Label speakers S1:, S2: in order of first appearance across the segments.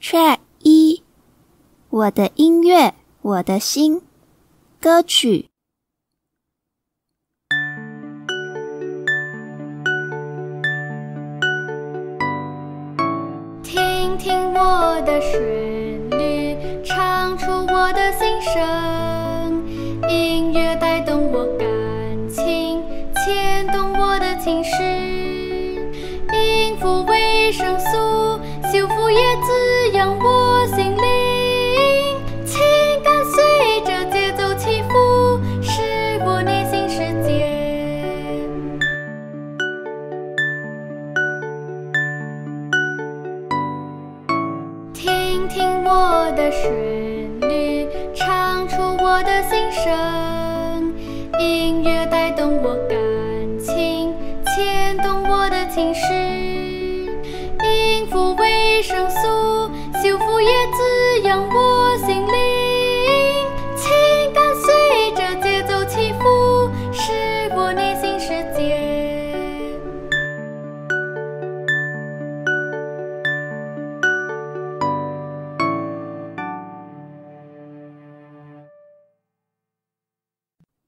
S1: Track 1，我的音乐，我的心，歌曲。
S2: 听听我的旋律，唱出我的心声，音乐带动我感情，牵动我的情绪，音符维生素，修复也滋养我心灵，情感随着节奏起伏，是我内心世界。听听我的旋律，唱出我的心声，音乐带动我感情，牵动我的情绪，音符维生素，修复也滋养我心灵，情感随着节奏起伏，是我内心世界。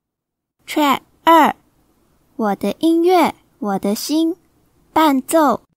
S1: Track 2，我的音乐，我的心，伴奏。